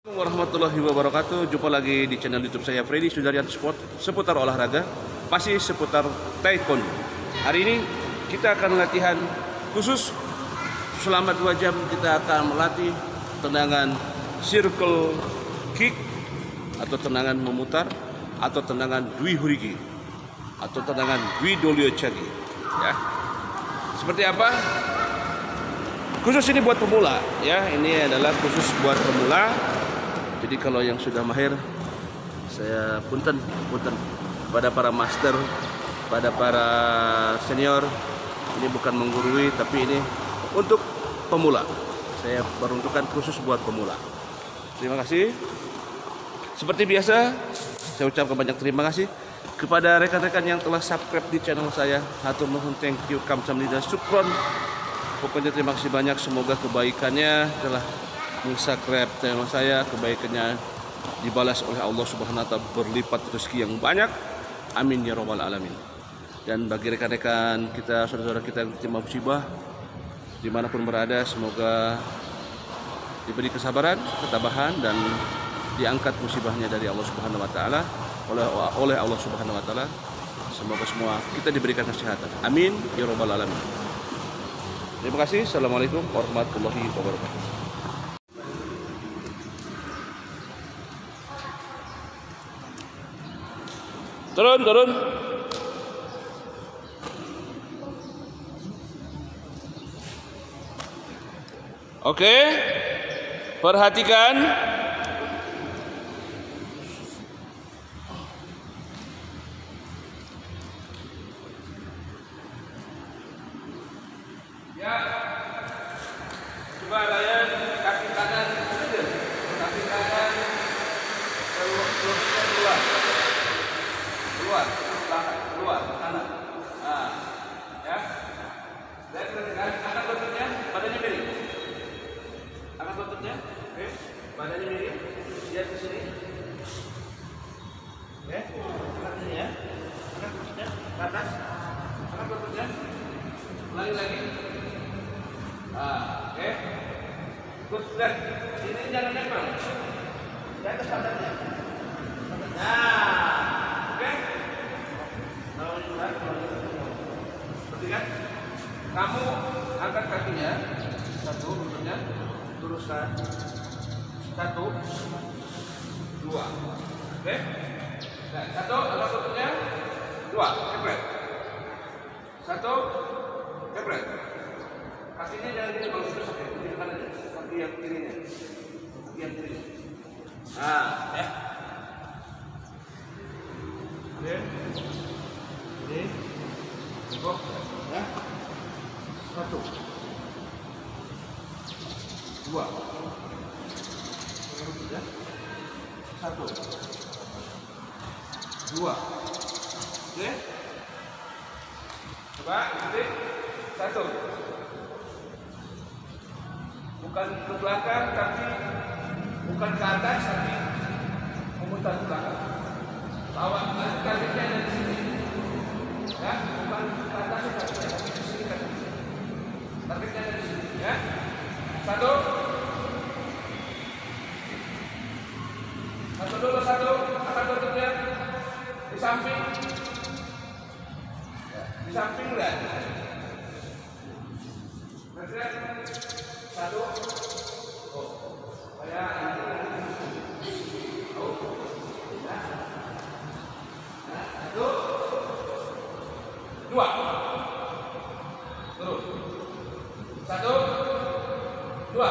Warahmatullahi wabarakatuh. Jumpa lagi di channel YouTube saya Freddy Sudarian Sport seputar olahraga, pasti seputar taekwondo. Hari ini kita akan latihan khusus selama 2 jam. Kita akan melatih tendangan circle kick atau tendangan memutar atau tendangan dwi huriki atau tendangan dwi dolio chagi. Ya. Seperti apa? Khusus ini buat pemula, ya. Ini adalah khusus buat pemula. Jadi kalau yang sudah mahir, saya punten pada para master, pada para senior. Ini bukan menggurui, tapi ini untuk pemula. Saya peruntukkan khusus buat pemula. Terima kasih. Seperti biasa, saya ucapkan banyak terima kasih kepada rekan-rekan yang telah subscribe di channel saya. Hatur nuhun, thank you, kamsahamnida, syukron. Pokoknya terima kasih banyak. Semoga kebaikannya telah subscribe channel saya, kebaikannya dibalas oleh Allah Subhanahu wa Ta'ala berlipat rezeki yang banyak. Amin ya rabbal alamin. Dan bagi rekan-rekan kita, saudara-saudara kita yang tertimpa musibah dimanapun berada, semoga diberi kesabaran, ketabahan, dan diangkat musibahnya dari Allah Subhanahu wa Ta'ala oleh Allah Subhanahu wa Ta'ala. Semoga semua kita diberikan kesehatan. Amin ya rabbal alamin. Terima kasih. Assalamualaikum warahmatullahi wabarakatuh. Turun. Oke. Perhatikan. Ya. Coba layan kaki kanan. Kaki kanan keluar kanan. Nah, ya. Lihat kan, angkat lututnya, badannya miring. Angkat lututnya, oke. Badannya miring. Lihat ke sini. Oke. Angkat sini ya. Angkat lututnya ke atas. Angkat lututnya. Lagi. Oke. Terus lihat, ini jangan nempel. Di atas badannya. Nah, oke. Seperti kan? Kamu angkat kakinya, satu, lututnya, teruskan, 1, 2, oke? Nah, 1, angkat lututnya, 2, kepret, 1, kepret. Kakinya jangan gini, kalau itu sakit, kaki kanannya, kaki yang kirinya, Nah, ya. Oke. Ini cukup ya. 1, 2, ya. 1, 2, oke. Coba nanti 1, bukan ke belakang tapi bukan ke atas tapi memutar ke belakang. Bawa kakinya dari sini. Ya, bukan ke atas tapi di sini kan. Targetnya dari sini ya. 1 dulu, angkat lututnya di samping. Di samping lihat. Lihat. 1. Oh. Kayak ini. Oh. Ya. 1, 2, turun. 1, 2.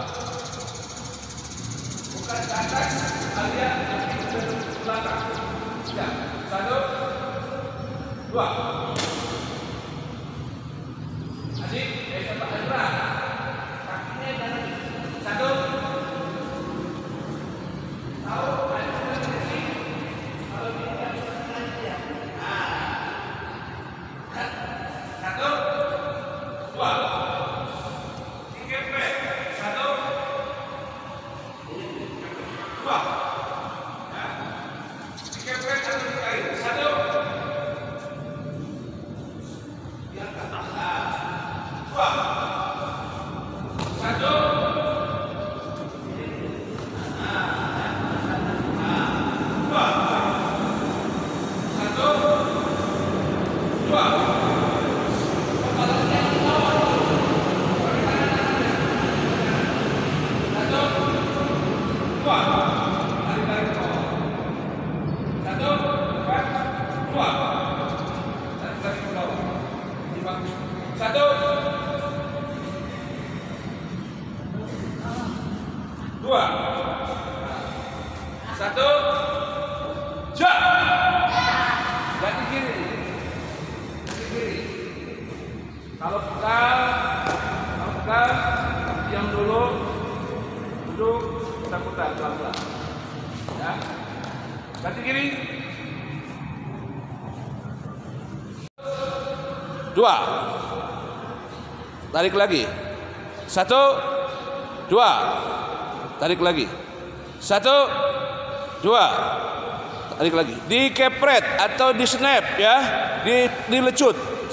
Bukan ke atas, kalian ke belakang. Ya, 1, 2. Adik, Pak Azra, kakinya jangan 1. Tahu? Satu. Satu. Jak. Ganti kiri. Kalau pegang, diam dulu, duduk, putar-putar pelan-pelan. Ya. Ganti kiri. 2. Tarik lagi. 1, 2. Tarik lagi. 1, 2. Tarik lagi. Dikepret atau di snap ya, dilecut.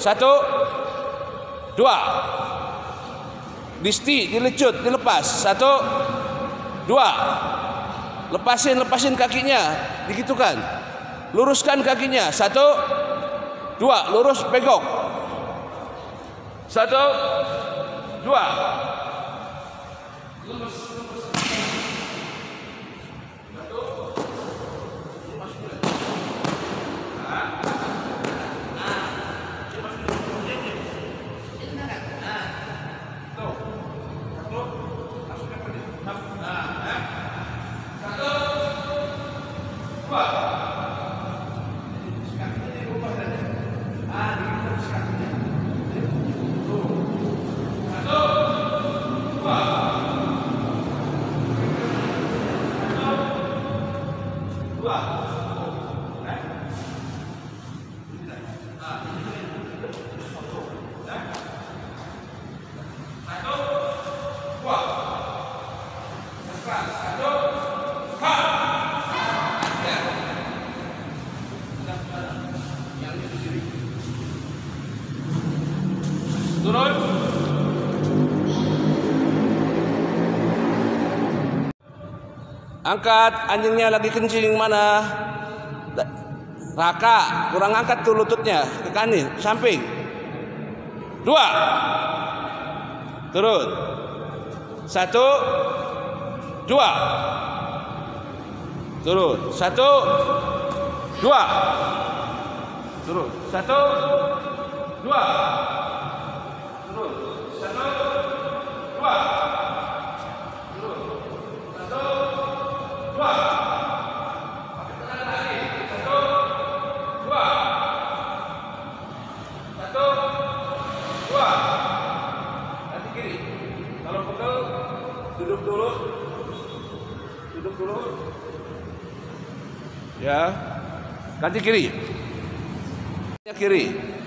1, 2. Disti, dilecut, dilepas. 1, 2. Lepasin kakinya, digitukan. Luruskan kakinya. 1, 2. Lurus, pegok. 1, 2. Lurus. Turun. Angkat, anjingnya lagi kencing mana? Raka, kurang angkat tuh lututnya ke kanan, samping. 2. Turun. 1, 2. Turun. 1, 2. Turun. 1, 2. Turun. 1, 2. Turun. 1, 2. Pakai tangan lagi. 1, 2. 1, 2. Nanti kiri. Kalau pegel, duduk dulu. Duduk dulu. Ya. Ganti kiri. Kiri.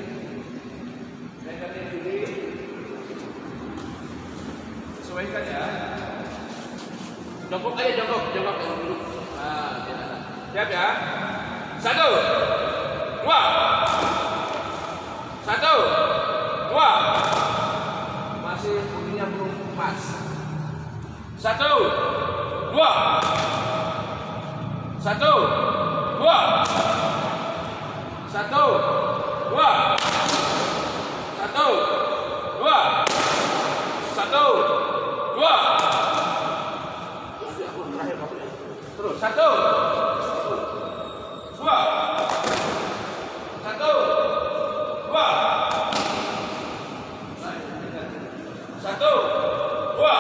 Sesuaikan ya. Jongkok aja, jongkok yang dulu. Siap ya. 1, 2. 1, 2. Masih bunyinya belum pas. 1, 2. 1, 2. 1, 2. 1, 2. 1, 2. Terus 1, 2. 1, 2. 1, 2.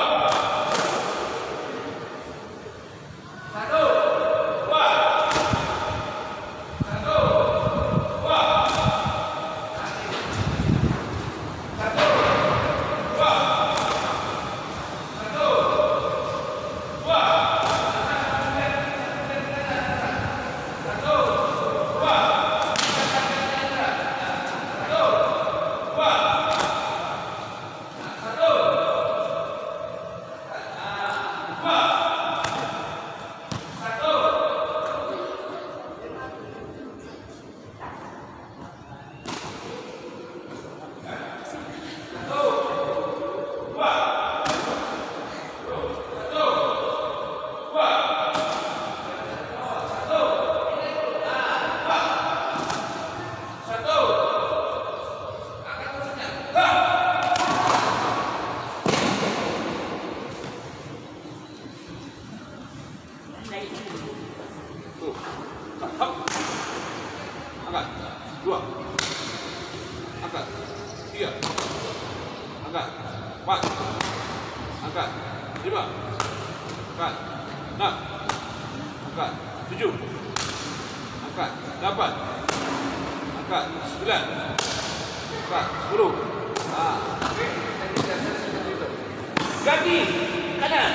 2. Angkat. 3. Angkat. 4. Angkat. 5. Angkat. 6. Angkat. angkat 7, angkat 8, angkat 9, angkat 10. Oke, ganti kanan.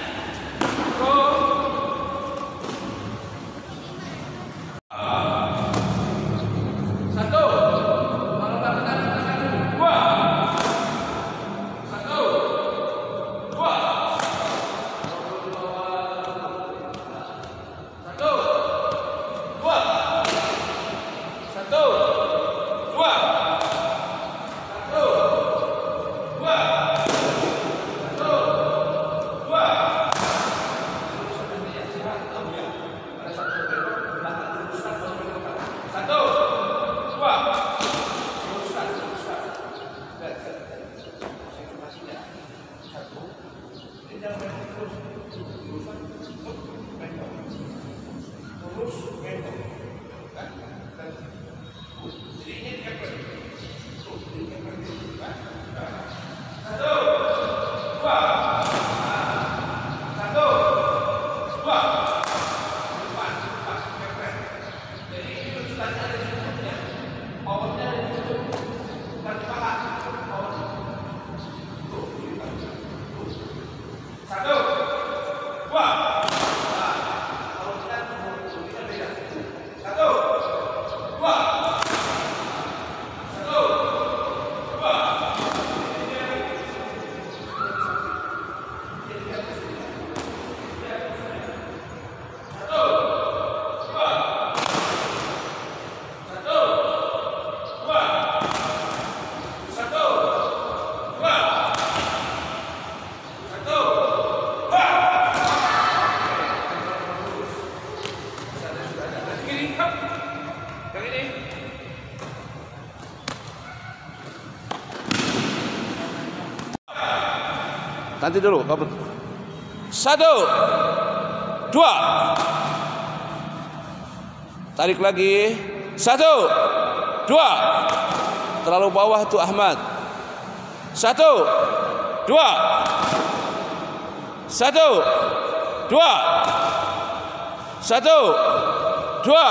Nanti dulu, kabut. 1, 2. Tarik lagi. 1, 2. Terlalu bawah tuh Ahmad. 1, 2. 1, 2. 1, 2.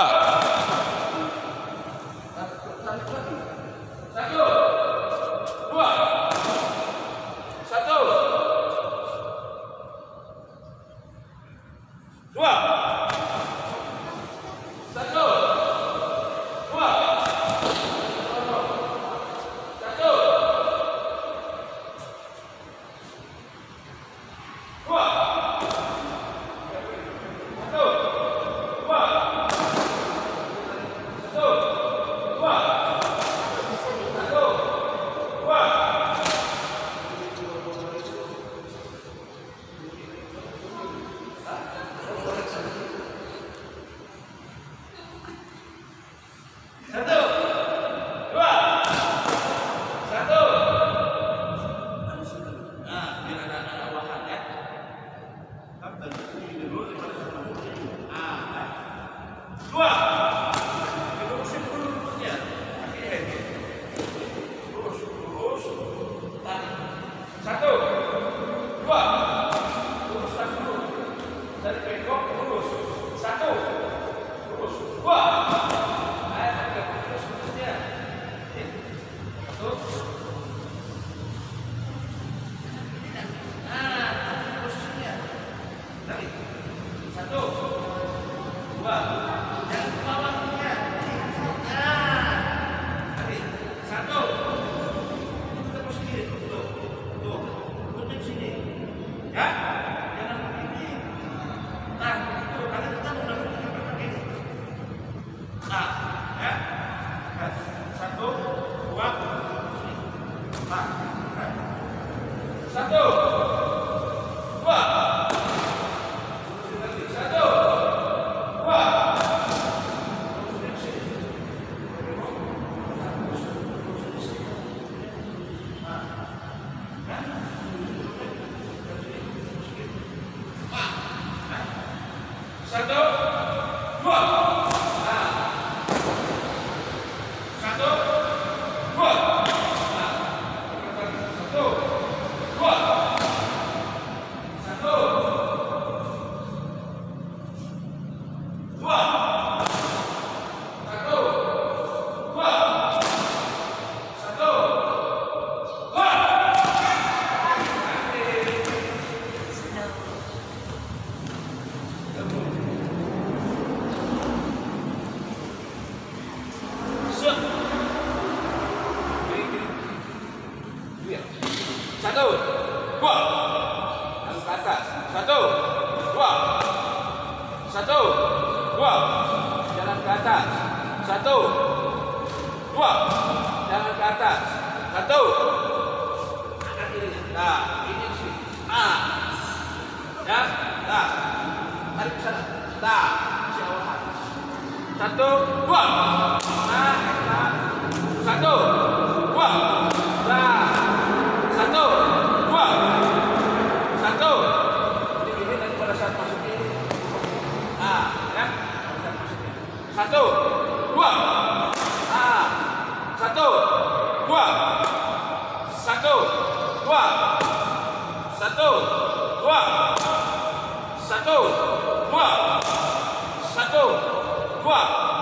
Satu, dua, jalan ke atas. Satu, dua, jalan ke atas. Satu, angkat kirinya. Nah, ini sih. Ah, ya, nah, tarik ke sana. Nah, si awalan. Satu, dua, nah, satu, dua, nah, satu, dua, satu. Ini nanti pada saat masuk ini. Ah, ya, satu, dua, ah, satu, dua, satu, dua, satu, dua, satu, dua, satu, dua.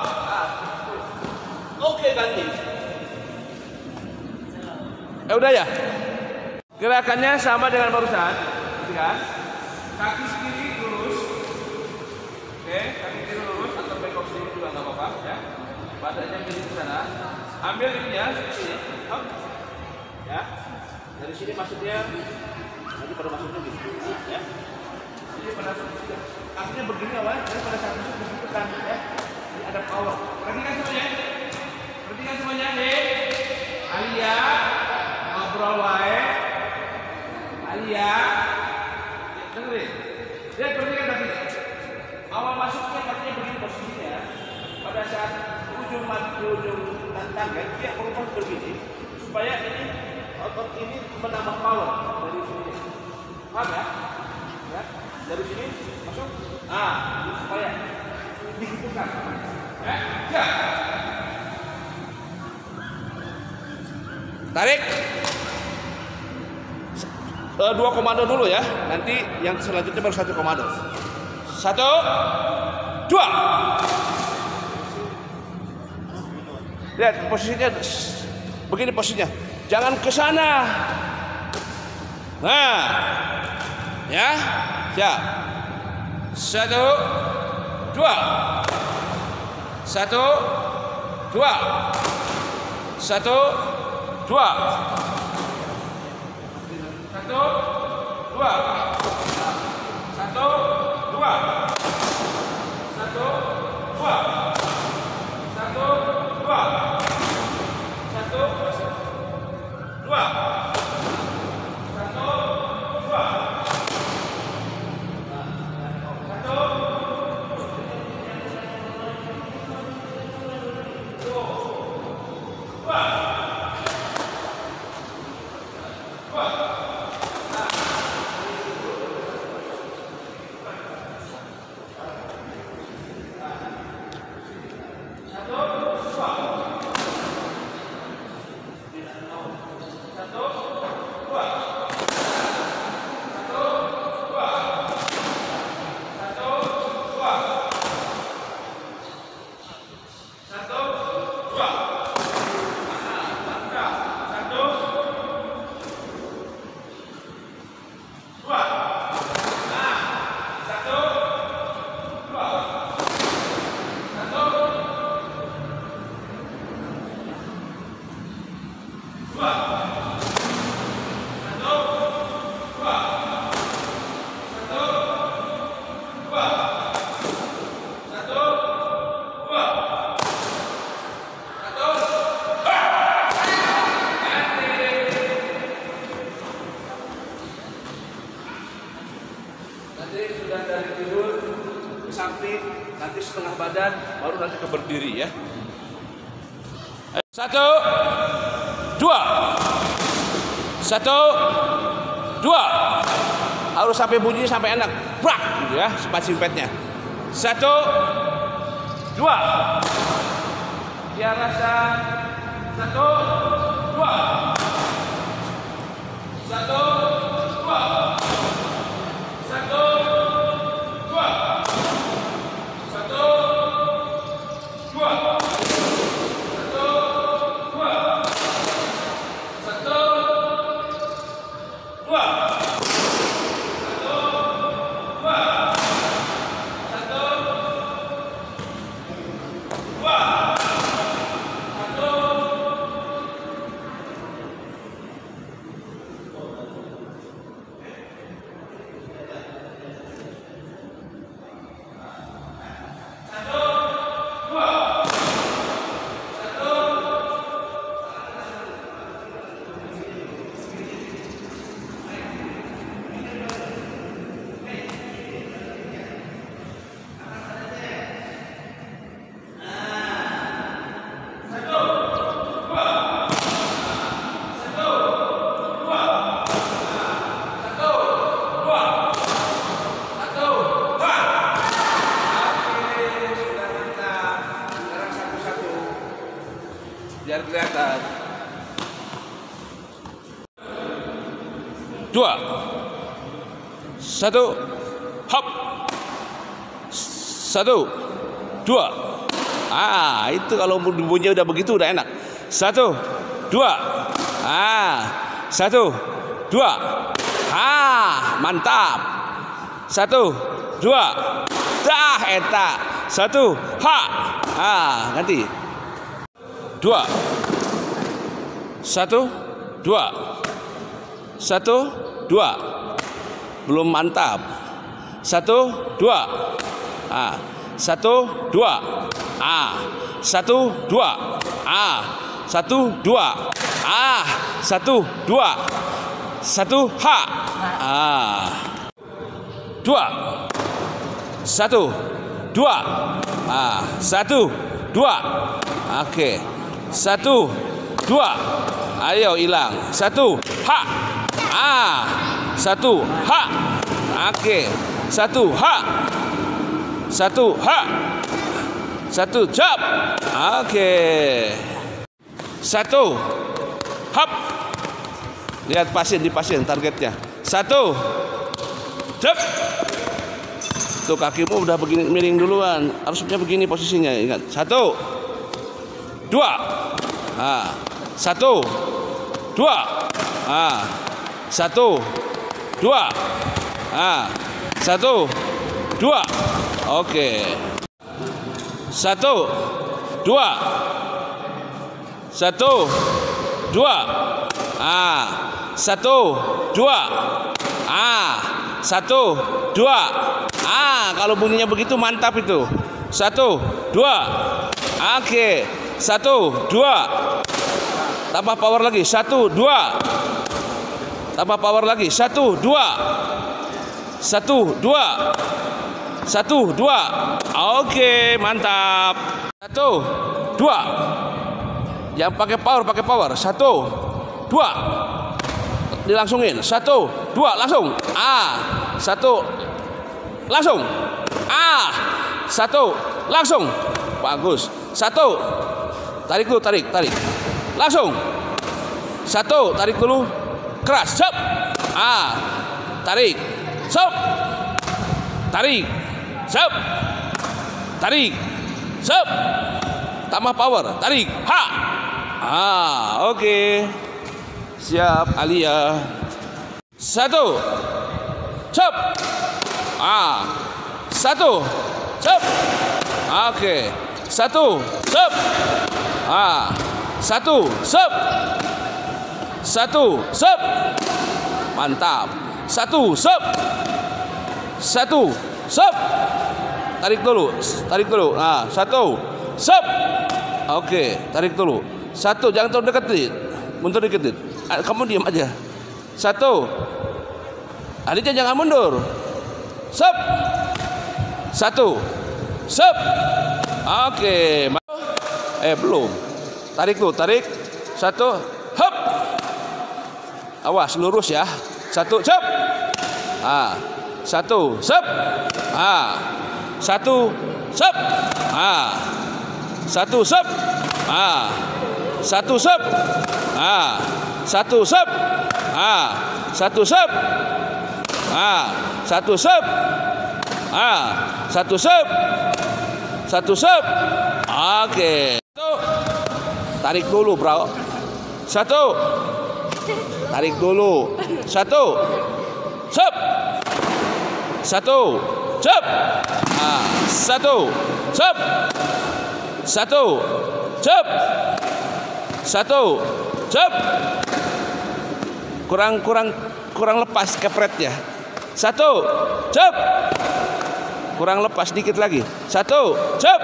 Oke, ganti. Udah ya. Gerakannya sama dengan barusan, ya. Kaki kiri lurus. Oke, kaki kiri lurus atau bengkok sedikit juga nggak apa-apa, ya. Badannya jadi ke sana. Ambil ininya, sini. Hop. Ya. Dari sini masuknya. Nanti pada masuknya gitu, ya. Jadi pada artinya begini awal, dan pada saat masuk begitu kan, ya. Ini ada power. Perhatikan semuanya. Perhatikan semuanya, Alia ngobrol wae. Alia, dengerin. Lihat perhatikan tadi. Awal masuknya katanya begini posisinya. Pada saat ujung target dia berubah begini supaya ini otot ini menambah power dari sini. Paham ya? Ya, dari sini masuk. Nah, supaya dihitungkan. Ya. Tarik. 2 komando dulu ya. Nanti yang selanjutnya baru 1 komando. 1, 2. Lihat posisinya begini posisinya. Jangan ke sana. Nah. Ya. Siap. 1, 2. 1, 2. 1, 2. 1, 2. 1, 2. 1, 2. 1, 2. 1, 2. 1, 2. 1, 2. Harus sampai bunyinya sampai enak. Brak gitu ya, spacing padnya. 1, 2. Biar rasa 1, 2. 1, 2. 1, 2. 1, 2. kelihatan. 2 1 hop 1 2. Itu kalau bunyinya udah begitu udah enak. 1 2 1 2. Mantap. 1 2 dah eta 1 ganti 2 1 2 1 2 belum mantap 1 2 1 2 1 2 1 2 1 2 1 2 1 2 1 2 1 2 1 2 oke 1 2 ayo hilang 1 1 oke 1 1 jump oke 1 hop lihat di pasien targetnya 1 jump. Tuh kakimu udah begini miring duluan. Harusnya begini posisinya. Ingat. 1 2 1 2 1 2 1 2 oke 1 2 1 2 1 2 1 2 kalau bunyinya begitu mantap itu 1 2 oke 1 2 tambah power lagi 1 2 tambah power lagi 1 2 1 2 1 2 oke mantap 1 2 yang pakai power 1 2 dilangsungin 1 2 langsung 1 langsung 1 langsung bagus 1 tarik dulu tarik langsung 1 tarik dulu keras stop tarik stop tarik stop tarik stop tambah power tarik oke siap Alia 1 stop 1 stop oke 1 stop 1 stop 1 stop mantap 1 stop 1 stop tarik dulu 1 stop oke tarik dulu 1 jangan terlalu deketin mundur dikit kamu diam aja 1 Aditya jangan mundur stop 1 stop oke belum tarik 1 hop awas lurus ya 1 stop 1 stop 1 stop 1 stop 1 stop 1 stop 1 stop 1 stop 1 stop 1 stop oke tarik dulu bro 1 tarik dulu 1 stop 1 stop 1 stop 1 stop 1 stop kurang lepas kepretnya 1 stop kurang lepas dikit lagi 1 stop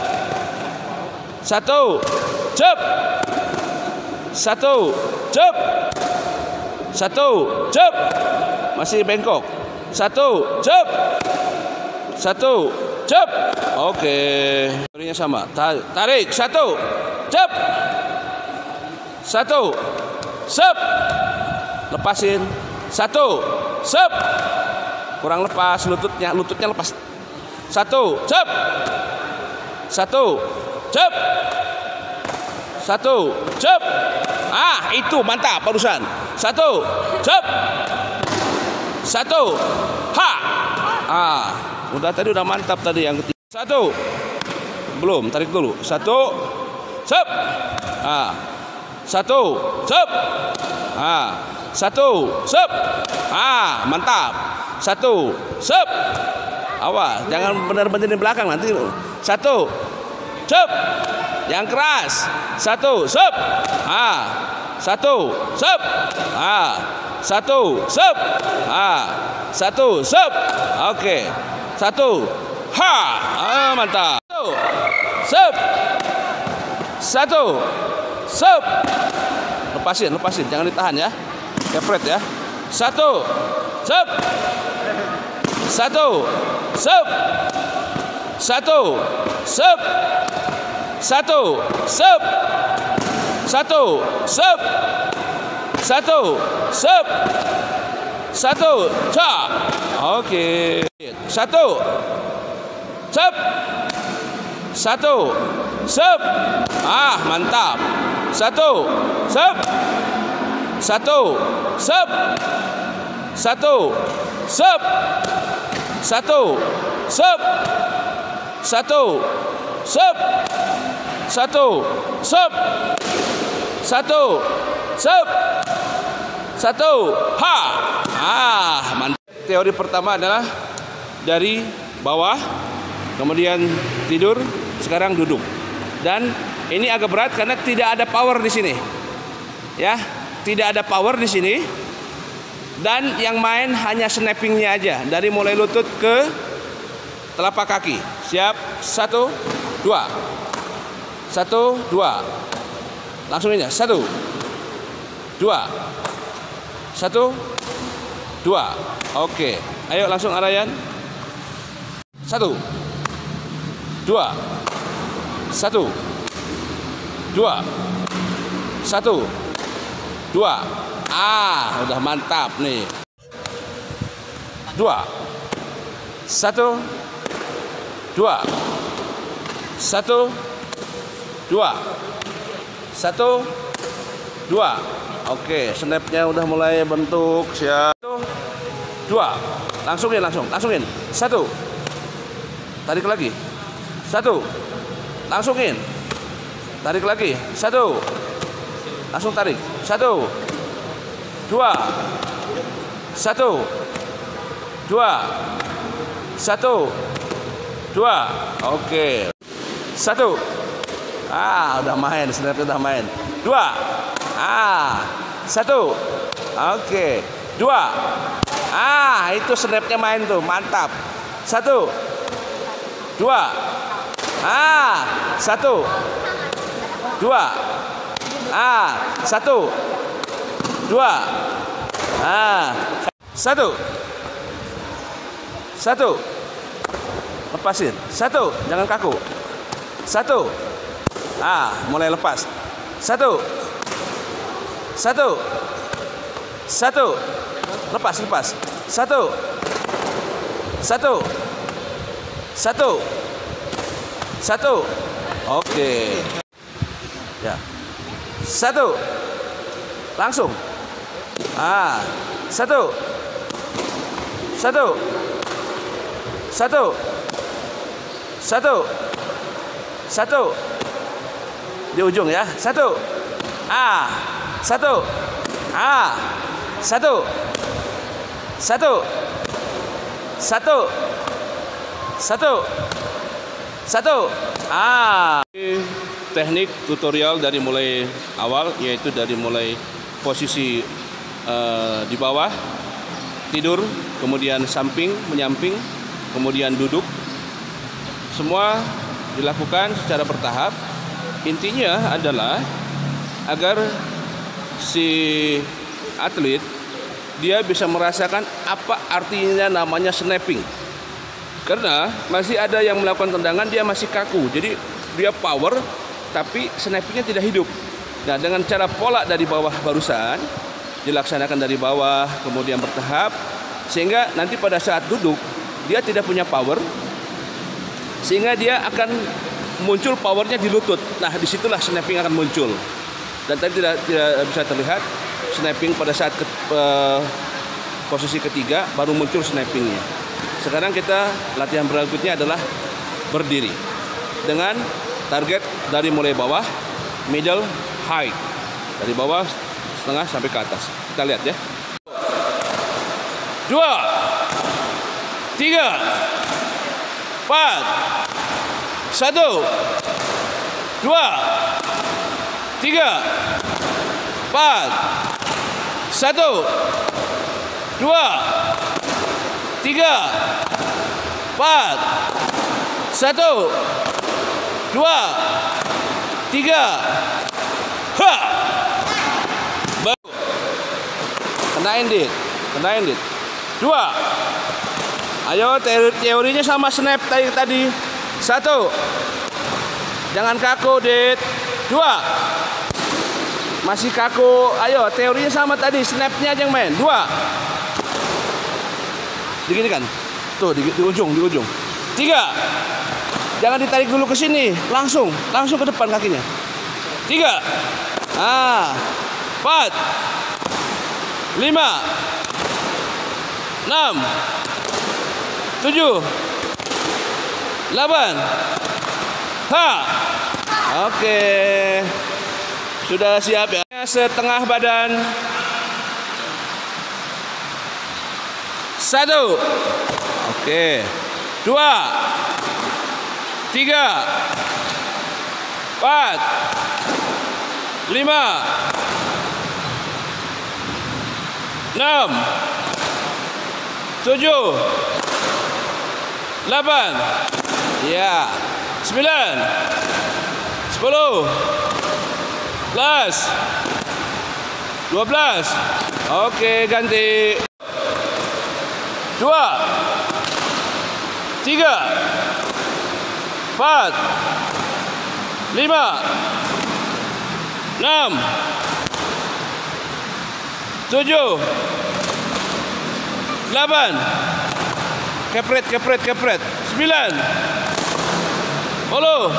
1 stop 1 stop 1 stop masih bengkok 1 stop 1 stop oke ininya sama tarik 1 stop 1 stop lepasin 1 stop kurang lepas lututnya lepas 1 stop 1 stop 1 Satu, cep. Itu mantap barusan. Satu, cep. Satu, ha. Udah tadi udah mantap tadi yang ketiga. Satu, belum, tarik dulu. Satu, cep. Satu, cep. Satu, cep. Mantap. Satu, cep. Awas, jangan benar-benar di belakang nanti. Satu, cep. Yang keras. Satu, cep. Satu, cep. Satu, cep. Satu, cep. Oke. Satu, ha. Mantap. Satu, cep. Satu, cep. Lepasin, jangan ditahan ya. Kepret ya. Satu, cep. Satu, cep. Satu, cep. Satu, cep. Satu, cep. Satu, cep. Satu, cep. Oke. Satu, cep. Satu, cep. Mantap. Satu, cep. Satu, cep. Satu, cep. Satu, cep. Satu, cep. Satu, cep. Satu, cep. Satu, ha. Mantap. Teori pertama adalah dari bawah, kemudian tidur, sekarang duduk. Dan ini agak berat karena tidak ada power di sini. Ya, tidak ada power di sini. Dan yang main hanya snappingnya aja, dari mulai lutut ke telapak kaki. Siap? Satu, dua. Satu, dua. Langsung aja. Satu, dua. Satu, dua. Oke. Ayo langsung Arayan. Satu, dua. Satu, dua. Satu, dua. Udah mantap nih. Dua. Satu, dua. Satu, dua. Satu, dua. Oke, snapnya udah mulai bentuk. Siap. Satu, dua. Langsungin. Satu. Tarik lagi. Satu. Langsungin. Tarik lagi. Satu. Langsung tarik. Satu, dua. Satu, dua. Satu, dua. Oke. Satu. Udah main, snapnya udah main. Dua. Satu. Oke. Dua. Itu snapnya main tuh, mantap. Satu, dua. Satu, dua. Satu, dua. Satu. Satu. Lepasin. Satu, jangan kaku. Satu. Mulai lepas. Satu. Satu. Satu. Lepas. Satu. Satu. Satu. Satu. Oke. Ya. Satu. Langsung. Satu. Satu. Satu. Satu. Satu. Di ujung ya. Satu. Satu. Satu. Satu. Satu. Satu. Satu. Teknik tutorial dari mulai awal, yaitu dari mulai posisi di bawah, tidur, kemudian samping, menyamping, kemudian duduk. Semua dilakukan secara bertahap. Intinya adalah agar si atlet dia bisa merasakan apa artinya namanya snapping. Karena masih ada yang melakukan tendangan dia masih kaku, jadi dia power tapi snappingnya tidak hidup. Nah, dengan cara pola dari bawah barusan dilaksanakan dari bawah kemudian bertahap, sehingga nanti pada saat duduk dia tidak punya power, sehingga dia akan muncul powernya di lutut. Nah, disitulah snapping akan muncul. Dan tadi tidak bisa terlihat snapping pada saat posisi ketiga baru muncul snappingnya. Sekarang kita latihan berikutnya adalah berdiri dengan target dari mulai bawah, middle, high, dari bawah setengah sampai ke atas. Kita lihat ya. 2, 3, 4, 1, 2, 3, 4, 1, 2, 3, 4, 1, 2, 3, ha! Baru. Kenain dit. 2. Ayo, teorinya sama snap tadi. 1. Jangan kaku, dit. 2. Masih kaku. Ayo, teorinya sama tadi, snapnya aja yang main. 2. Begini kan? Tuh, di ujung. 3. Jangan ditarik dulu ke sini, langsung ke depan kakinya. 3. 4. 5. 6. 7. 8. Ha. Oke. Sudah siap ya? Setengah badan. 1. Oke. 2. 3. 4. 5. 6. 7. 8. Ya. 9. 10. 11. 12. Oke, ganti. 2. 3. 4. 5. 6. 7. 8. Kepret. 9. 10.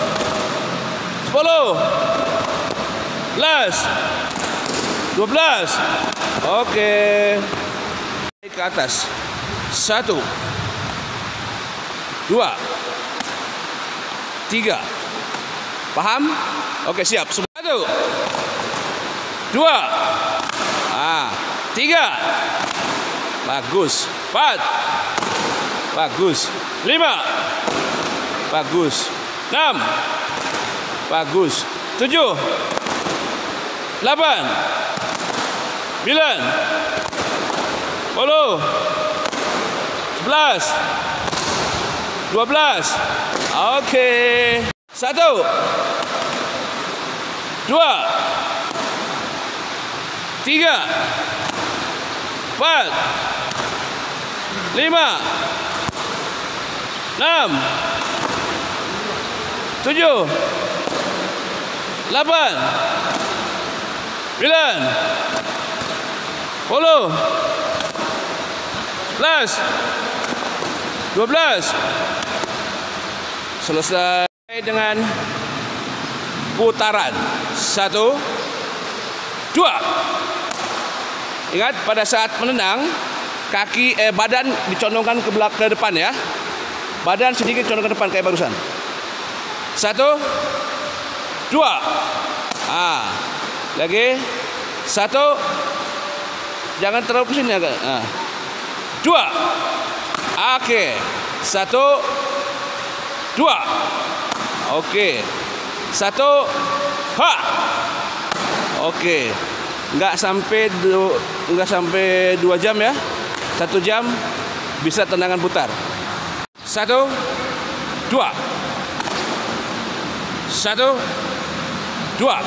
10. 11. 12. Oke. Ke atas. 1. 2. 3. Paham? Oke, siap. 1. 2. 3. Bagus. 4. Bagus. 5. Bagus. 6. Bagus. 7. 8. 9. 10. 11. 12. Oke. 1. 2. 3. 4. 5. 6. 7. 8. 9. 10. 11. 12. Selesai dengan putaran. 1, 2. Ingat, pada saat menendang, badan dicondongkan ke depan ya. Badan sedikit condong ke depan kayak barusan. 1, 2. Lagi. 1. Jangan terlalu ke sini agak. 2. Oke. 1, 2. Oke. 1. Ha. Oke. Enggak sampai 2 jam ya. 1 jam bisa tendangan putar. 1, 2. 1, 2.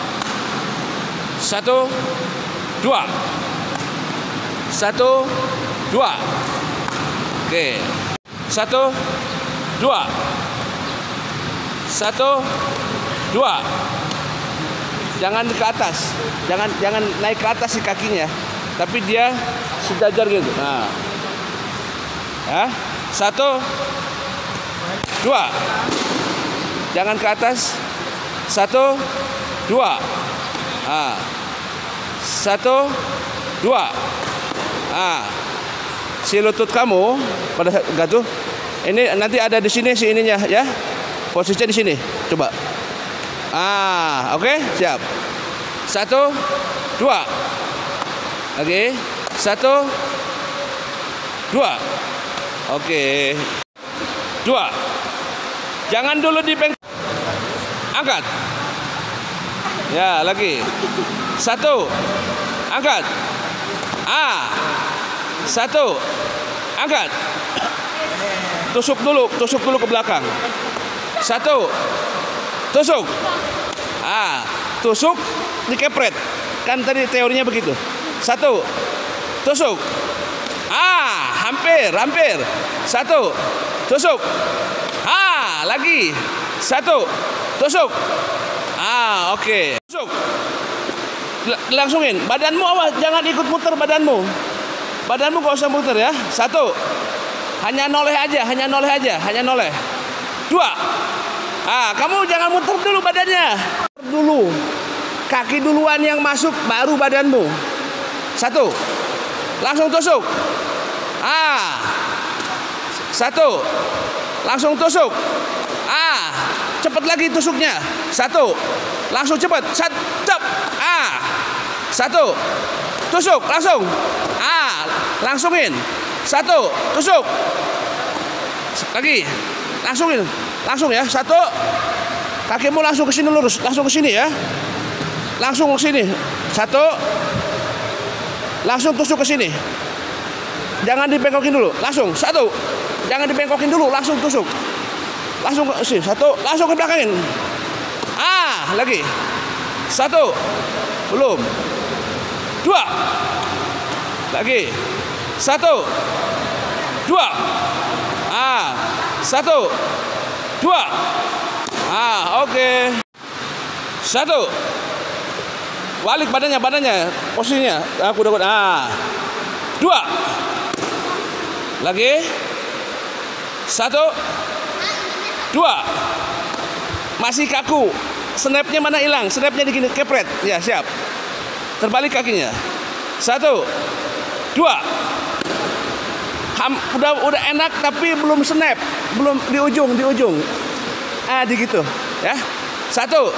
1, 2. 1, 2. Oke. 1, 2. 1, 2. Jangan ke atas. Jangan naik ke atas si kakinya. Tapi dia sejajar gitu. Nah. Ya. 1, 2. Jangan ke atas. 1, 2. 1, 2. Si lutut kamu pada jatuh. Ini nanti ada di sini si ininya ya. Posisinya di sini. Coba. Oke, siap. 1, 2. Lagi. 1, 2. Oke. 2. Jangan dulu dipengkok. Angkat. Ya, lagi. 1. Angkat. 1. Angkat. Tusuk dulu ke belakang. 1. Tusuk. Tusuk dikepret. Kan tadi teorinya begitu. 1. Tusuk. Hampir. 1. Tusuk. Lagi. 1. Tusuk. Oke. Tusuk. Langsungin. Badanmu awas, jangan ikut muter badanmu. Badanmu gak usah muter ya. 1. Hanya noleh aja. 2. Kamu jangan muter dulu badannya. Dulu. Kaki duluan yang masuk, baru badanmu. 1. Langsung tusuk. 1. Langsung tusuk. Cepat lagi tusuknya. 1. Langsung cepat. 1. 1. Tusuk langsung. Langsungin. 1. Tusuk. Lagi. Langsungin. Langsung ya. 1. Kakimu langsung ke sini lurus. Langsung ke sini ya. Langsung ke sini. 1. Langsung tusuk ke sini. Jangan dibengkokin dulu. Langsung. 1. Jangan dibengkokin dulu. Langsung tusuk. Langsung ke sini. 1. Langsung ke belakangin. Lagi. 1. Belum. 2. Lagi. 1. 2. 1. 2. Oke. 1. Balik badannya, posisinya. Aku udah. 2. Lagi. 1. 2. Masih kaku. Snapnya mana hilang? Snapnya digini kepret. Ya, siap. Terbalik kakinya. 1. 2. Udah enak tapi belum snap. Belum di ujung. Di gitu. Ya. 1.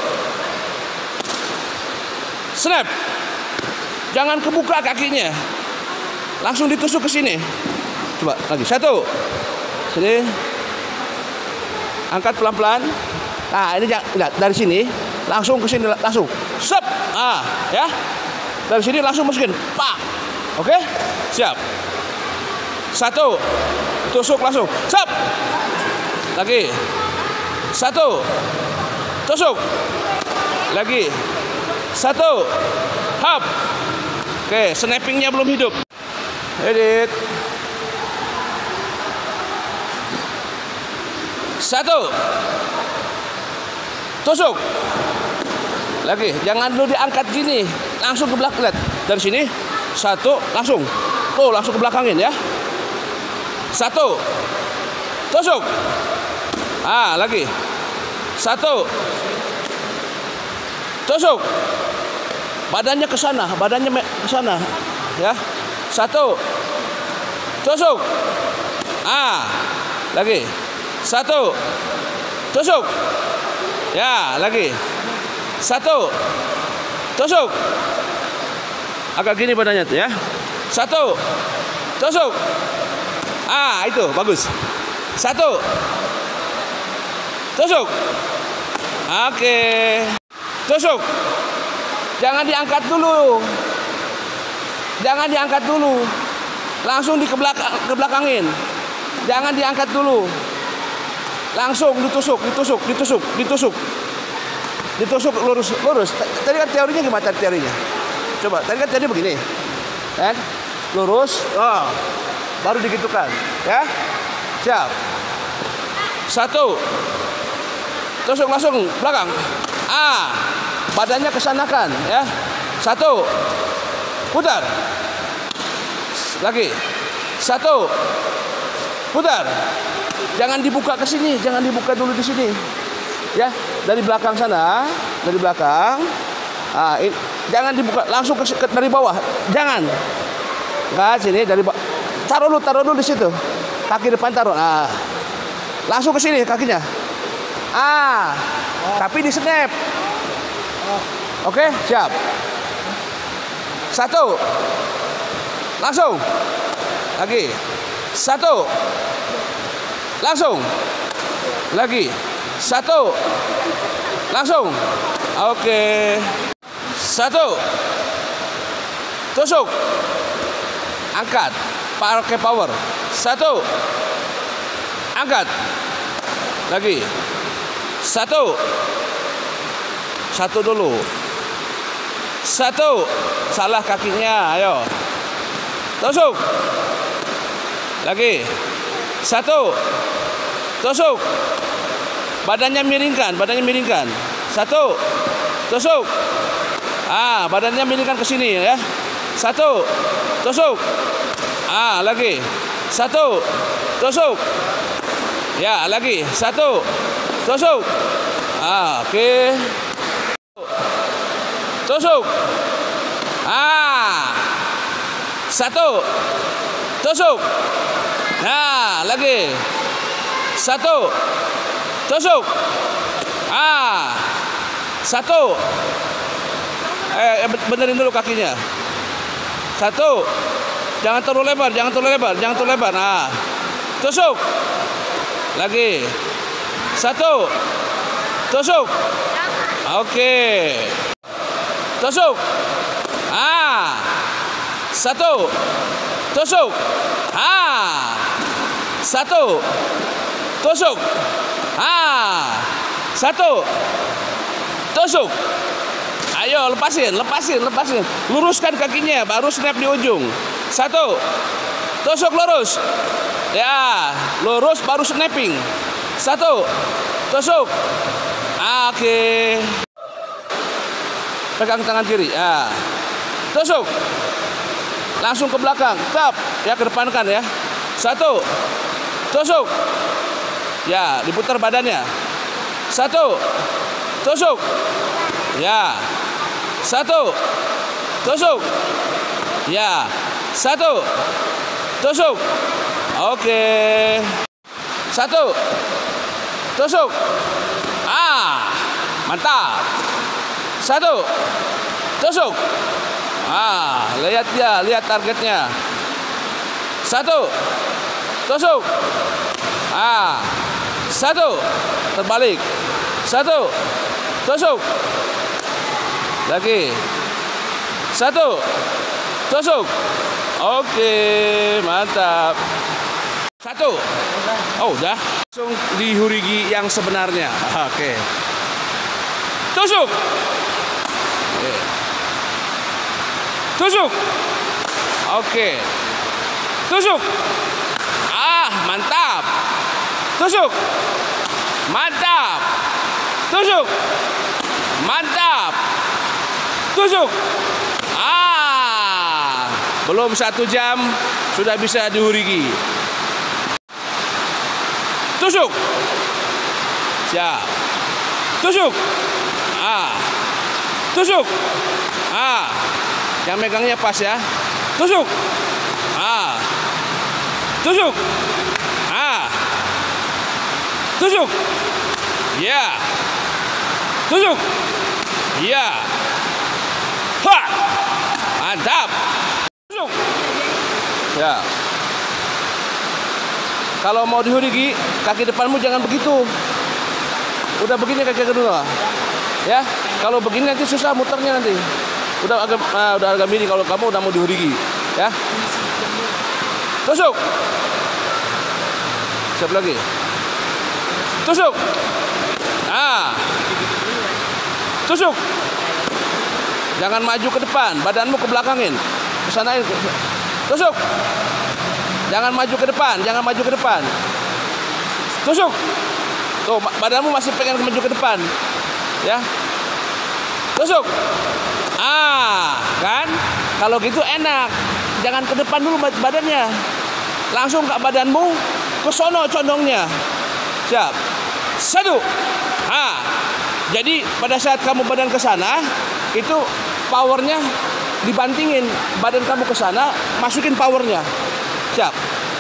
Snap. Jangan kebuka kakinya. Langsung ditusuk ke sini. Coba lagi. 1. Sini. Angkat pelan-pelan. Ini lihat dari sini langsung ke sini langsung. Sep. Ya. Dari sini langsung masukin. Pak. Oke? Siap. 1. Tusuk langsung. Sep. Lagi. 1. Tusuk. Lagi. 1. Hap. Oke, snappingnya belum hidup. Edit. 1. Tusuk. Lagi. Jangan dulu diangkat gini. Langsung ke belakang. Lihat. Dari sini. 1. Langsung. Langsung ke belakangin ya. 1. Tusuk. Lagi. 1. Tusuk. Badannya ke sana. Ya. 1. Tusuk. Lagi. 1. Tusuk. Ya, lagi. 1. Tusuk. Agak gini badannya tuh ya. 1. Tusuk. Itu bagus. 1. Tusuk. Oke. Tusuk. Jangan diangkat dulu. Langsung kebelakangin. Jangan diangkat dulu. Langsung ditusuk lurus. Tadi kan teorinya gimana teorinya? Coba, tadi begini. Kan? Lurus. Baru digitukan, ya. Siap. 1. Tusuk langsung belakang. Badannya kesanakan, ya. 1. Putar. Lagi. 1. Putar. Jangan dibuka ke sini, jangan dibuka dulu di sini. Ya, dari belakang sana, dari belakang. Jangan dibuka langsung dari bawah. Jangan. Enggak, sini dari bawah. Taruh dulu di situ. Kaki depan taruh. Langsung ke sini kakinya. Tapi di snap. Oke, siap. 1. Langsung. Lagi. 1. Langsung. Lagi. 1. Langsung. Oke. 1. Tusuk. Angkat. Pakai power. 1. Angkat. Lagi. 1. 1 dulu. 1. Salah kakinya. Ayo. Tusuk. Lagi. 1. Tusuk. Badannya miringkan. 1. Tusuk. Badannya miringkan ke sini ya. 1. Tusuk. Lagi. 1. Tusuk. Ya, lagi. 1. Tusuk. Oke. Tusuk. 1. Tusuk. Nah, lagi. 1. Tusuk. 1. Benerin dulu kakinya. 1. Jangan terlalu lebar. Tusuk. Lagi. 1. Tusuk. Oke. Tusuk. 1. Tusuk. 1. Tusuk. 1. Tusuk. Ayo lepasin. Luruskan kakinya, baru snap di ujung. 1. Tusuk lurus. Ya, lurus baru snapping. 1. Tusuk. Oke. Pegang tangan kiri. Tusuk. Langsung ke belakang. Stop. Ya, kedepankan ya. 1. Tusuk. Ya, diputar badannya. 1. Tusuk. Ya. 1. Tusuk. Ya. 1. Tusuk. Oke. 1. Tusuk. Mantap. 1. Tusuk. Lihat dia, lihat targetnya. 1. Tusuk. 1. Terbalik. 1. Tusuk. Lagi. 1. Tusuk. Oke, mantap. 1. Oh, udah. Langsung dihurigi yang sebenarnya. Oke. Tusuk. Tusuk. Oke. Tusuk. Mantap. Tusuk. Mantap. Tusuk. Mantap. Tusuk. Belum 1 jam sudah bisa dihurigi. Tusuk. Siap. Tusuk. Tusuk. Yang megangnya pas ya. Tusuk. Tusuk. Tusuk. Ya. Tusuk. Ya. Mantap. Tusuk. Ya. Kalau mau dihurigi, kaki depanmu jangan begitu. Udah begini kaki kedua. Ya. Kalau begini nanti susah muternya nanti. Udah agak mini kalau kamu udah mau dihurigi. Ya. Tusuk. Siap lagi. Tusuk. Tusuk. Jangan maju ke depan, badanmu ke belakangin. Kesanain. Tusuk. Jangan maju ke depan, Tusuk. Tuh, badanmu masih pengen maju ke depan. Ya. Tusuk. Kan? Kalau gitu enak. Jangan ke depan dulu badannya. Langsung ke badanmu, ke sono condongnya. Siap. 1. Jadi pada saat kamu badan ke sana, itu powernya dibantingin. Badan kamu ke sana, masukin powernya. Siap.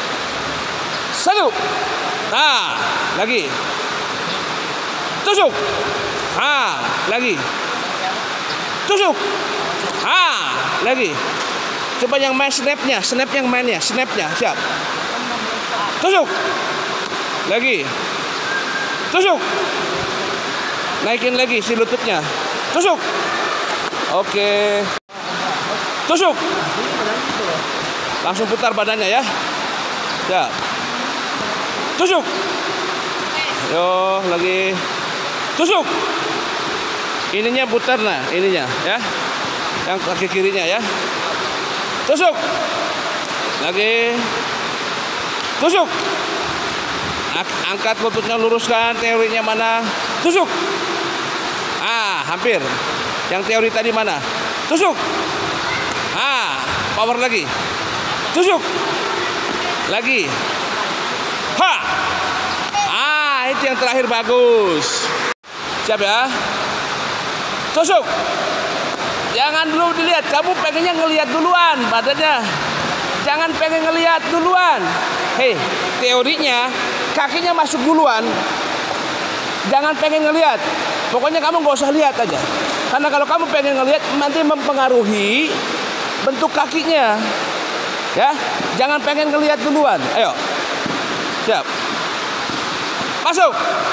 1. Lagi. Tusuk. Lagi. Tusuk. Lagi. Coba yang main snapnya, yang mainnya, siap. Tusuk. Lagi. Tusuk. Naikin lagi si lututnya. Tusuk. Oke. Tusuk. Langsung putar badannya ya. Siap. Tusuk. Yo, lagi. Tusuk. Ininya putar nah, ininya ya. Yang kaki kirinya ya. Tusuk. Lagi. Tusuk. Angkat lututnya, luruskan. Teorinya mana? Tusuk. Hampir. Yang teori tadi mana? Tusuk. Power lagi. Tusuk. Lagi. Itu yang terakhir, bagus. Siap ya. Tusuk. Jangan dulu dilihat. Kamu pengennya ngelihat duluan badannya. Jangan pengen ngelihat duluan. Hei, teorinya kakinya masuk duluan. Jangan pengen ngelihat. Pokoknya kamu nggak usah lihat aja. Karena kalau kamu pengen ngelihat, nanti mempengaruhi bentuk kakinya. Ya, jangan pengen ngelihat duluan. Ayo. Siap. Masuk.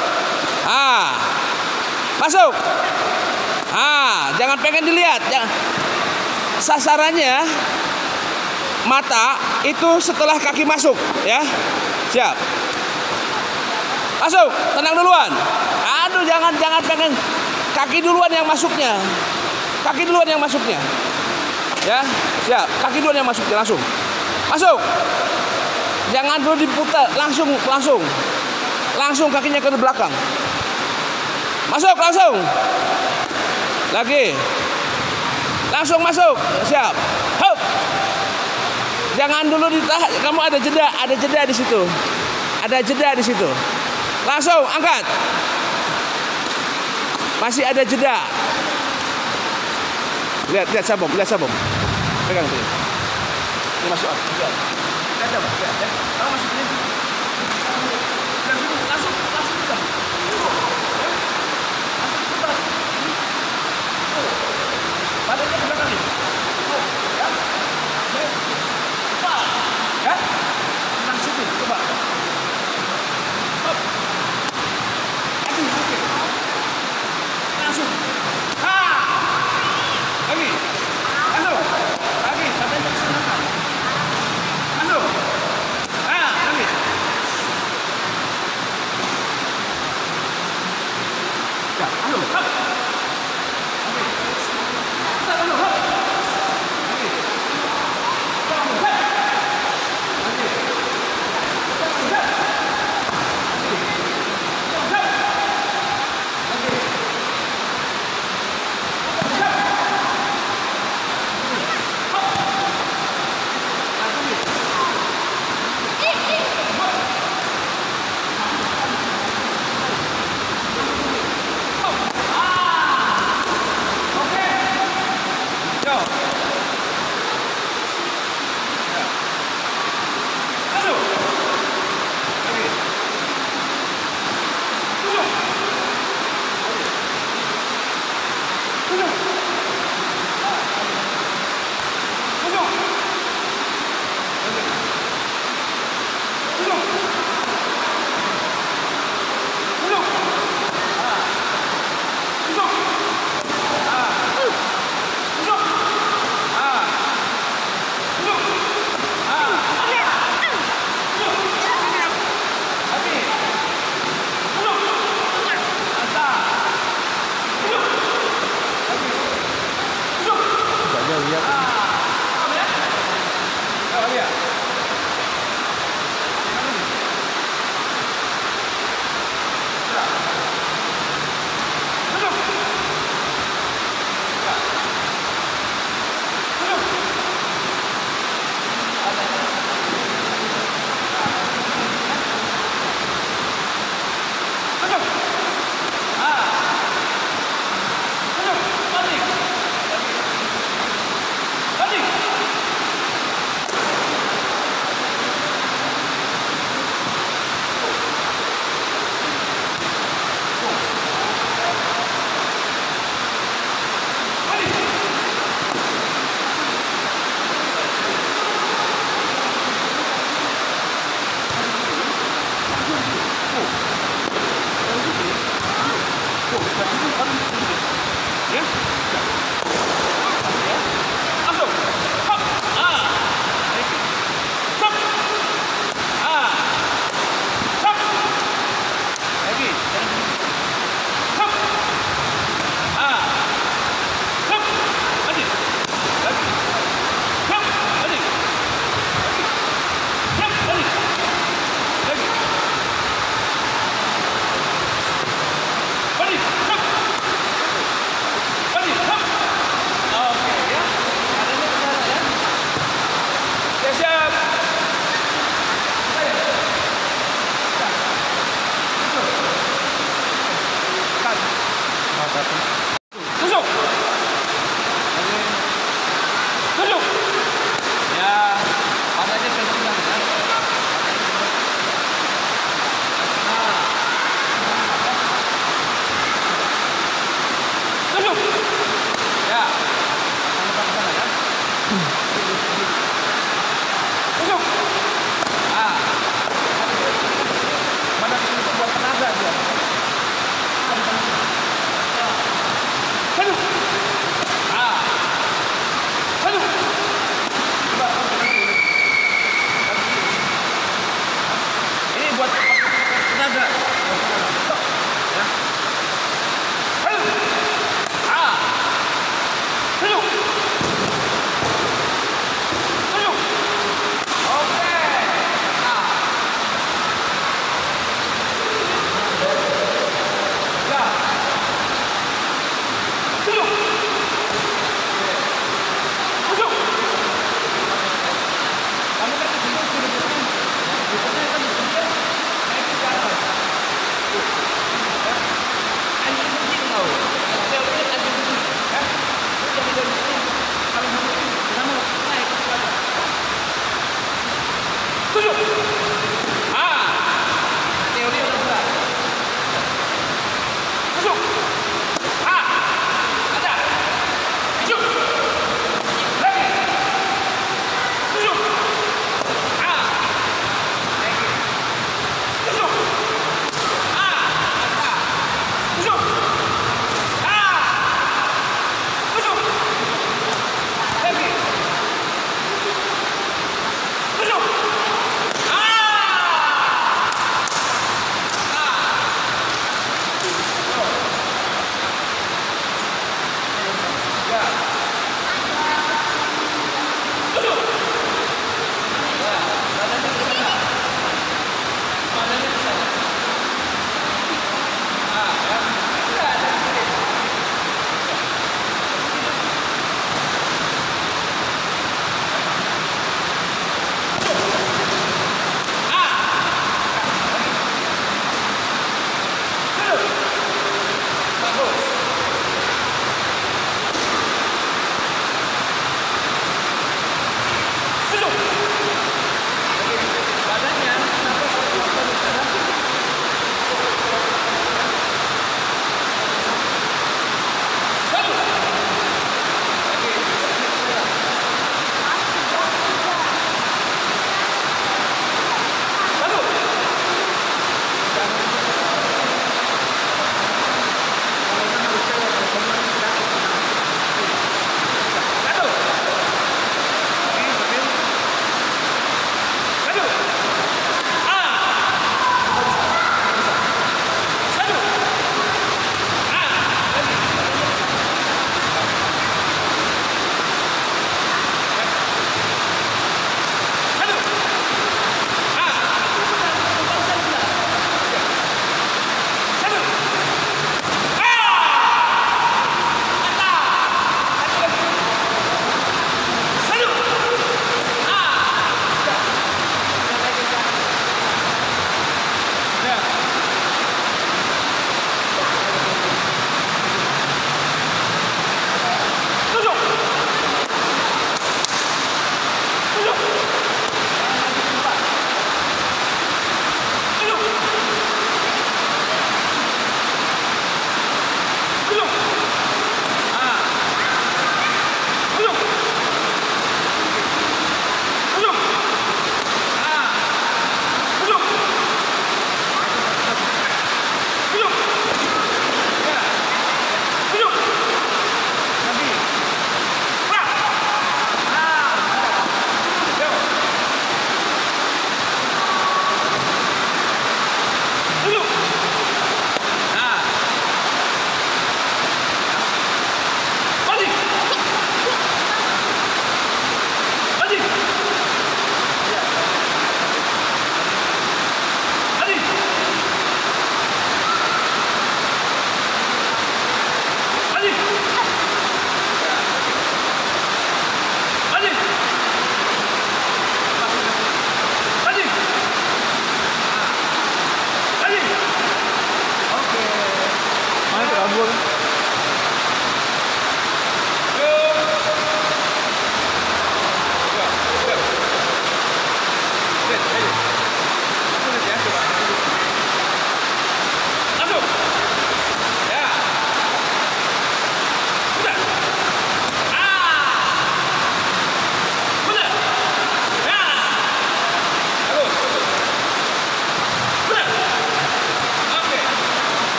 Masuk. Jangan pengen dilihat. Sasarannya mata itu setelah kaki masuk, ya. Siap. Masuk. Tenang duluan. Aduh, jangan pengen kaki duluan yang masuknya. Kaki duluan yang masuknya. Ya, siap. Kaki duluan yang masuknya, langsung. Masuk. Jangan dulu diputar, langsung. Langsung kakinya ke belakang. Masuk, langsung. Lagi. Langsung masuk. Siap. Hop. Jangan dulu ditahan. Kamu ada jeda di situ. Ada jeda di situ. Langsung angkat. Masih ada jeda. Lihat sabuk. Pegang tuh. Ini masuk. Lihat sabuk. Lihat ya. Kamu masuk ini. Langsung. Badannya ke belakang nih. Ya. Ya. Tenang situ, coba. Hop. Langsung. Lagi. Langsung. Lagi, badannya ke sana. Masuk. Lagi. Ya, masuk. Hop.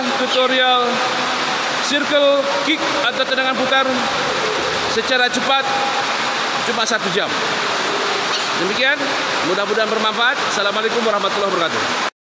adalah tutorial circle kick atau tendangan putar secara cepat cuma 1 jam. Demikian, mudah-mudahan bermanfaat. Assalamualaikum warahmatullahi wabarakatuh.